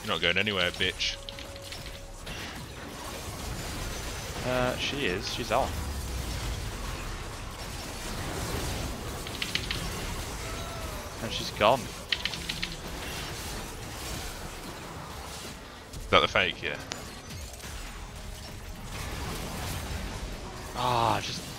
You're not going anywhere, bitch. She is. She's on. And she's gone. Is that the fake? Yeah. Ah, just